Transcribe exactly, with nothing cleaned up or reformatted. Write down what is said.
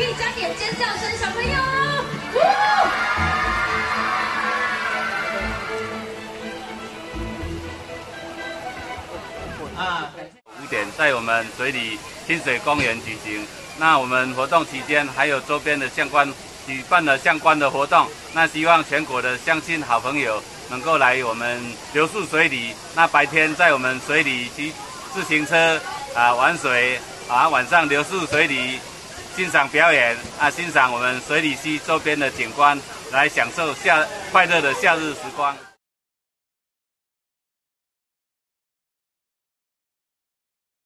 可以加点尖叫声，小朋友。 啊，五点在我们水里清水公园举行。那我们活动期间还有周边的相关举办了相关的活动。那希望全国的乡亲好朋友能够来我们流速水里。那白天在我们水里骑自行车啊玩水啊，晚上流速水里欣赏表演啊，欣赏我们水里溪周边的景观，来享受夏快乐的夏日时光。